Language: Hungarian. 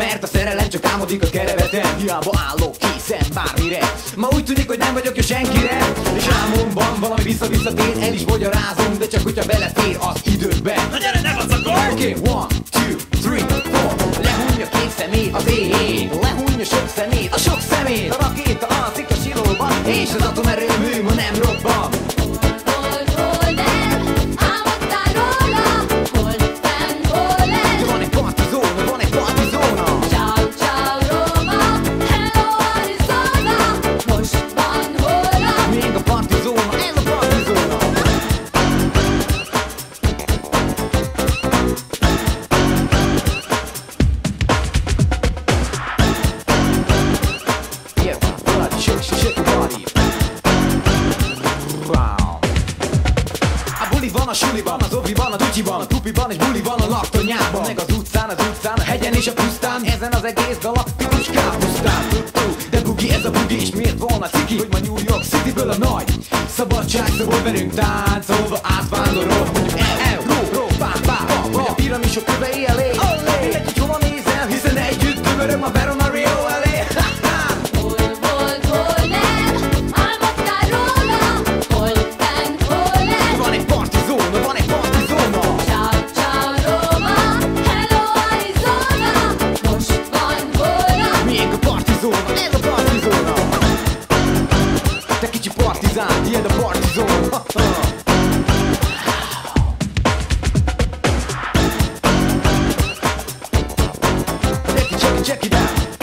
mert a szerelem csak álmodik a kerevetem. Hiába állok készen bármire, ma úgy tűnik, hogy nem vagyok jó senkire. És álmomban valami visszatér, el is magyarázom, de csak hogyha belefér az időben. Na gyere, ne vacakol! Oké, 1, 2, 3, 4. Lehunja két szemét az ég, lehunja sok szemét, a sok szemét. A rakéta alszik a silóban, és az atomerőmű ma nem robban. Van a suliban, az oviban, a tücsiban, a tupiban és buliban, a laktanyában, meg az utcán, a hegyen és a pusztán, ezen az egész galaktikus kápusztán. De bugi, ez a bugi, és miért volna ciki, hogy ma New York Cityből a nagy szabadság szobor velünk táncolva átvándorol. Mondjuk Európába, hogy a piramisok kövei elé, mindegy, hogy hova nézel, hiszen együtt tömöröm a Veron a Rio elé. Ilyen a partizón. Check it out.